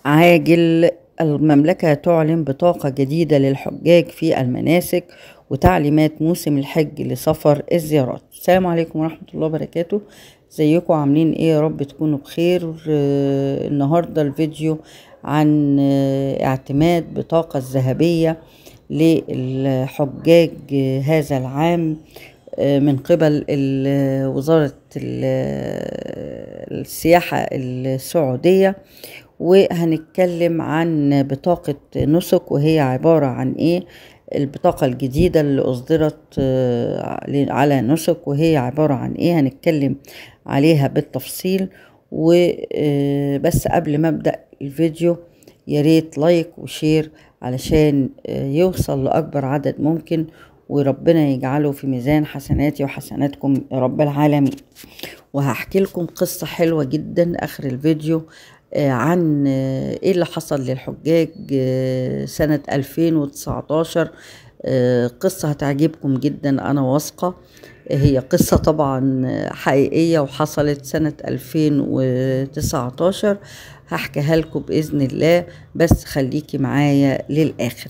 عاجل. المملكة تعلن بطاقة جديدة للحجاج في المناسك وتعليمات موسم الحج لسفر الزيارات. السلام عليكم ورحمة الله وبركاته. ازيكم عاملين ايه؟ يا رب تكونوا بخير. النهاردة الفيديو عن اعتماد بطاقة الذهبية للحجاج هذا العام من قبل وزارة السياحة السعودية، وهنتكلم عن بطاقة نسك وهي عبارة عن ايه. البطاقة الجديدة اللي أصدرت على نسك وهي عبارة عن ايه، هنتكلم عليها بالتفصيل. وبس قبل ما أبدأ الفيديو ياريت لايك وشير علشان يوصل لأكبر عدد ممكن، وربنا يجعله في ميزان حسناتي وحسناتكم يا رب العالمين. وهحكي لكم قصة حلوة جدا آخر الفيديو عن ايه اللي حصل للحجاج سنة 2019. قصة هتعجبكم جدا أنا واثقة. هي قصة طبعا حقيقية وحصلت سنة 2019. هحكيها لكم بإذن الله، بس خليكي معايا للآخر.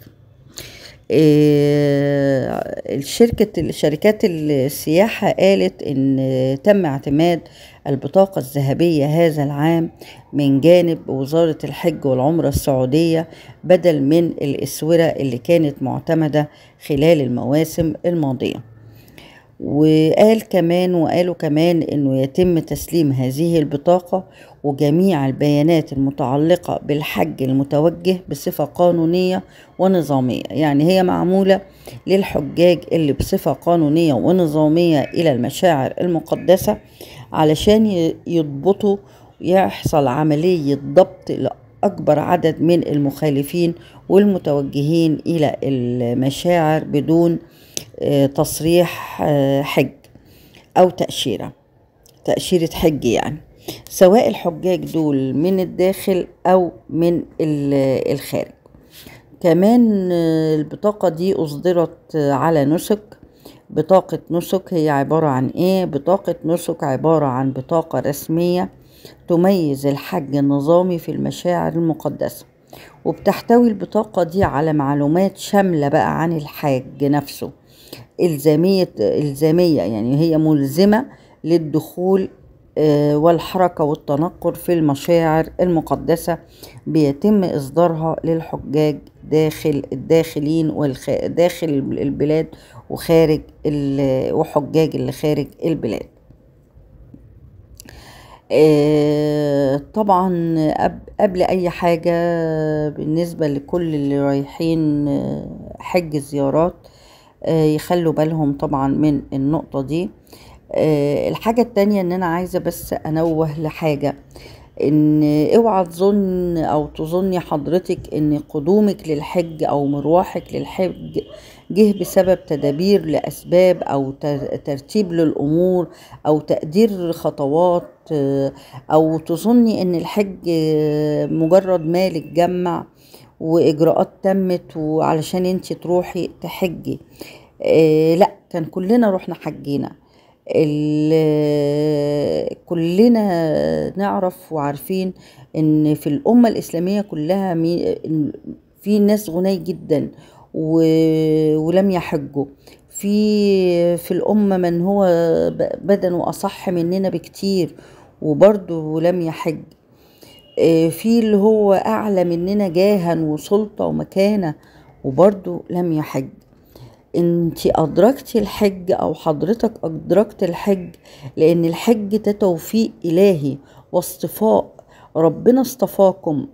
شركات السياحة قالت إن تم اعتماد البطاقة الذهبية هذا العام من جانب وزارة الحج والعمرة السعودية، بدل من الأسورة اللي كانت معتمدة خلال المواسم الماضية. وقالوا كمان انه يتم تسليم هذه البطاقة وجميع البيانات المتعلقة بالحج المتوجه بصفة قانونية ونظامية. يعني هي معمولة للحجاج اللي بصفة قانونية ونظامية إلى المشاعر المقدسة علشان يضبطوا، يحصل عملية ضبط لأكبر عدد من المخالفين والمتوجهين إلى المشاعر بدون تصريح حج أو تأشيرة حج، يعني سواء الحجاج دول من الداخل أو من الخارج. كمان البطاقة دي أصدرت على نسك. بطاقة نسك هي عبارة عن إيه؟ بطاقة نسك عبارة عن بطاقة رسمية تميز الحج النظامي في المشاعر المقدسة، وبتحتوي البطاقة دي على معلومات شاملة بقى عن الحاج نفسه، إلزامية، يعني هي ملزمة للدخول والحركة والتنقل في المشاعر المقدسة. بيتم إصدارها للحجاج الداخلين داخل البلاد وخارج وحجاج اللي خارج البلاد. طبعا قبل أي حاجة بالنسبة لكل اللي رايحين حج زيارات يخلوا بالهم طبعا من النقطة دي. الحاجة التانية ان انا عايزة بس انوه لحاجة، ان اوعى تظن او تظني حضرتك ان قدومك للحج او مروحك للحج جه بسبب تدابير لاسباب او ترتيب للامور او تقدير خطوات، او تظني ان الحج مجرد مال اتجمع واجراءات تمت وعلشان انتي تروحي تحجي. لا، كان كلنا رحنا حجينا. كلنا نعرف وعارفين ان في الامة الاسلامية كلها في ناس غني جدا ولم يحجوا. في الامة من هو بدنه اصح مننا بكتير وبرضه لم يحج. في اللي هو اعلى مننا جاها وسلطة ومكانة وبرضه لم يحج. انتي ادركتي الحج او حضرتك ادركت الحج، لان الحج ده توفيق الهي واصطفاء. ربنا اصطفاكم،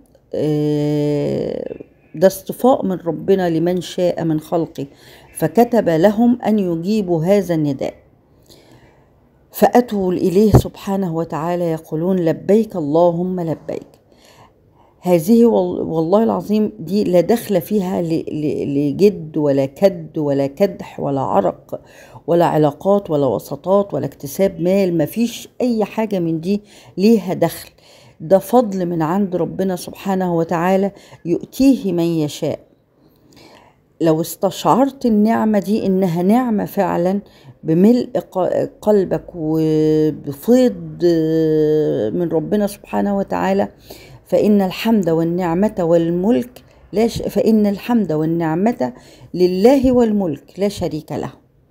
ده اصطفاء من ربنا لمن شاء من خلقه، فكتب لهم ان يجيبوا هذا النداء، فاتوا اليه سبحانه وتعالى يقولون لبيك اللهم لبيك. هذه والله العظيم دي لا دخل فيها لجد ولا كد ولا كدح ولا عرق ولا علاقات ولا وسطات ولا اكتساب مال، مفيش اي حاجة من دي ليها دخل. ده فضل من عند ربنا سبحانه وتعالى يؤتيه من يشاء. لو استشعرت النعمة دي انها نعمة فعلا بملء قلبك وبفيض من ربنا سبحانه وتعالى، فإن الحمد والنعمة والملك فإن الحمد والنعمة لله والملك لا شريك له.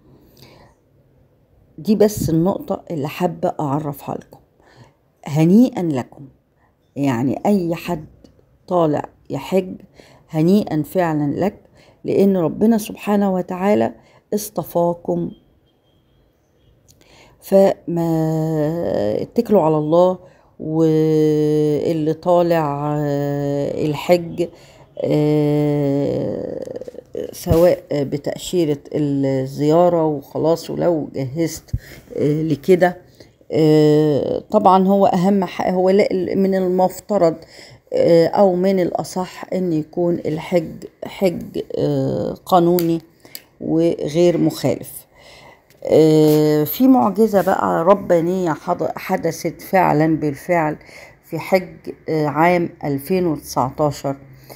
دي بس النقطة اللي حابة أعرفها لكم. هنيئا لكم، يعني أي حد طالع يحج هنيئا فعلا لك، لأن ربنا سبحانه وتعالى اصطفاكم. فما اتكلوا على الله، واللي طالع الحج سواء بتأشيرة الزيارة وخلاص، ولو جهزت لكده طبعا هو أهم حاجة، هو من المفترض أو من الأصح أن يكون الحج حج قانوني وغير مخالف. في معجزة بقى ربانية حدثت فعلا بالفعل في حج عام 2019.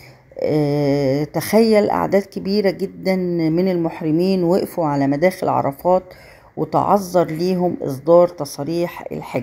تخيل أعداد كبيرة جدا من المحرمين وقفوا على مداخل عرفات وتعذر ليهم إصدار تصاريح الحج.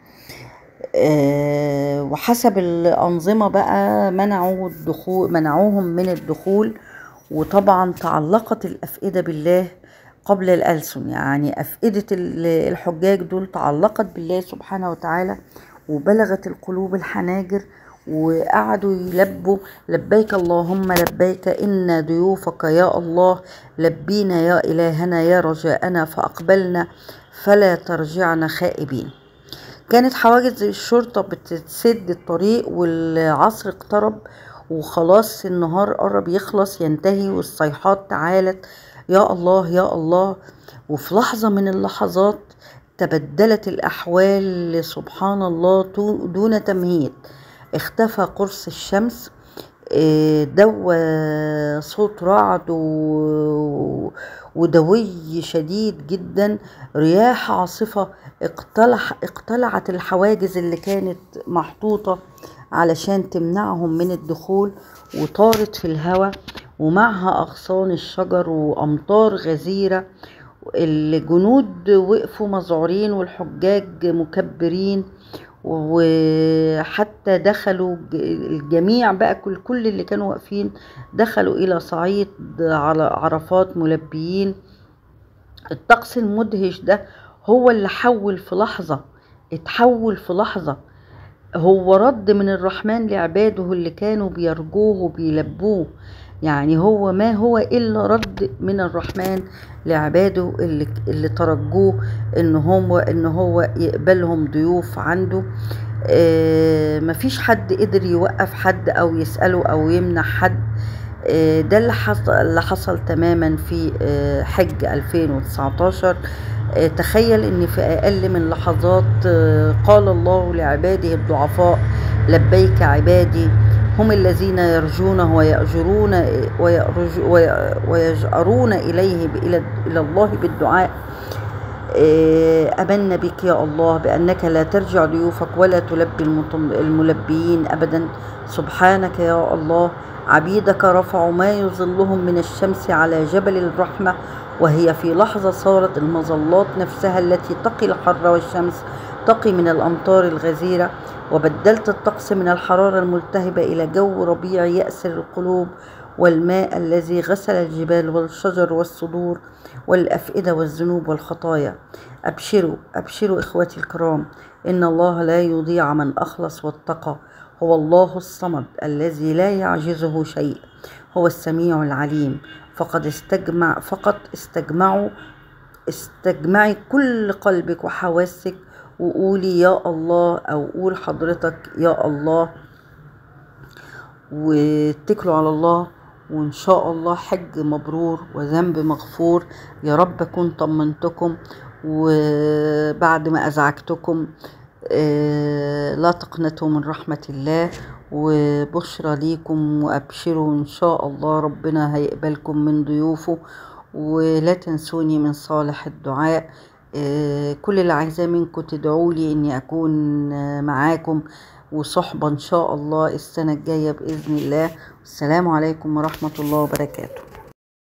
وحسب الأنظمة بقى منعوهم من الدخول. وطبعا تعلقت الأفئدة بالله قبل الألسن، يعني أفئدة الحجاج دول تعلقت بالله سبحانه وتعالى، وبلغت القلوب الحناجر، وقعدوا يلبوا لبيك اللهم لبيك إن ضيوفك يا الله لبينا يا إلهنا يا رجاءنا فأقبلنا فلا ترجعنا خائبين. كانت حواجز الشرطة بتسد الطريق، والعصر اقترب وخلاص النهار قرب يخلص ينتهي، والصيحات تعالت يا الله يا الله. وفي لحظة من اللحظات تبدلت الأحوال سبحان الله دون تمهيد. اختفى قرص الشمس، دوى صوت رعد ودوي شديد جدا، رياح عاصفة اقتلعت الحواجز اللي كانت محطوطة علشان تمنعهم من الدخول، وطارت في الهواء ومعها أغصان الشجر وأمطار غزيرة. الجنود وقفوا مذعورين والحجاج مكبرين، وحتى دخلوا الجميع بقى كل اللي كانوا واقفين دخلوا إلى صعيد عرفات ملبيين. الطقس المدهش ده هو اللي اتحول في لحظة، هو رد من الرحمن لعباده اللي كانوا بيرجوه وبيلبوه. يعني هو ما هو إلا رد من الرحمن لعباده اللي ترجوه إن هو يقبلهم ضيوف عنده. مفيش حد قدر يوقف حد أو يسأله أو يمنع حد. ده اللي حصل تماما في حج 2019. تخيل ان في اقل من لحظات قال الله لعباده الضعفاء لبيك عبادي هم الذين يرجونه ويجأرون إلى الله بالدعاء. أمنا بك يا الله بأنك لا ترجع ضيوفك ولا تلبي الملبيين أبدا. سبحانك يا الله، عبيدك رفعوا ما يظلهم من الشمس على جبل الرحمة، وهي في لحظة صارت المظلات نفسها التي تقي الحر والشمس تقي من الأمطار الغزيرة، وبدلت الطقس من الحرارة الملتهبة إلى جو ربيع يأسر القلوب، والماء الذي غسل الجبال والشجر والصدور والأفئدة والذنوب والخطايا. أبشروا أبشروا إخوتي الكرام، إن الله لا يضيع من أخلص واتقى. هو الله الصمد الذي لا يعجزه شيء، هو السميع العليم. استجمعي كل قلبك وحواسك وقولي يا الله، أو قول حضرتك يا الله، واتكلوا على الله، وإن شاء الله حج مبرور وذنب مغفور. يا رب أكون طمنتكم وبعد ما أزعجتكم. لا تقنطوا من رحمة الله، وبشرى ليكم وأبشروا إن شاء الله ربنا هيقبلكم من ضيوفه. ولا تنسوني من صالح الدعاء. كل اللي عايزاه منكم تدعوا لي إني أكون معاكم وصحبة إن شاء الله السنة الجاية بإذن الله. السلام عليكم ورحمة الله وبركاته.